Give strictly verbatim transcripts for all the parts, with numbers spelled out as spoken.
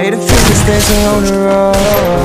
made a few mistakes along the road.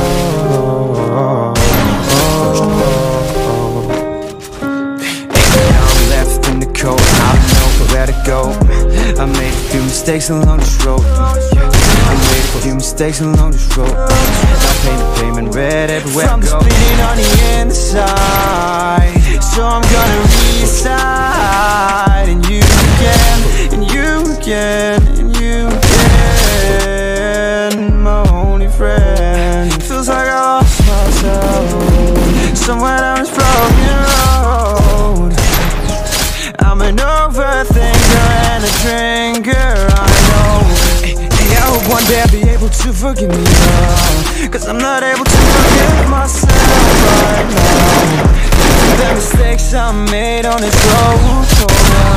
Now I'm left in the cold, I don't know where to go. I made a few mistakes along this road. I made a few mistakes along this road. Now paint the pavement red everywhere I go. I'm bleeding on the inside, so I'm gonna reside. And you again, and you again, and you again, my only friend. Feels like I lost myself somewhere down this broken road. I'm an overthinker and a drinker, I know. Hey, I hope one day I'll be able to forgive me now, cause I'm not able to forgive myself right now. The mistakes I made on this road, so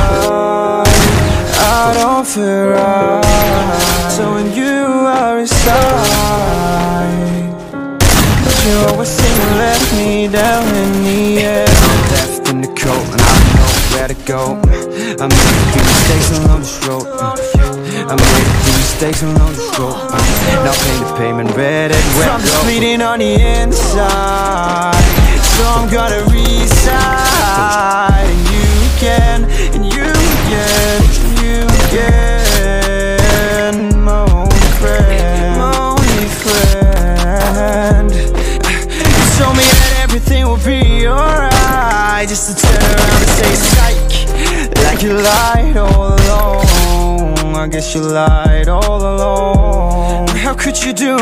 I don't feel right. So when you are inside, but you always seem to let me down in the end. I'm left in the cold and I don't know where to go. I made a few mistakes along this road. I made a few mistakes along this road. Now paint the pavement red everywhere I go. I'm just bleeding on the inside, so I'm gonna reside. And you again, and you again, and you again, my only friend, my only friend. You told me that everything will be alright, just to turn around and say psych, like you lied all along. I guess you lied all along. How could you do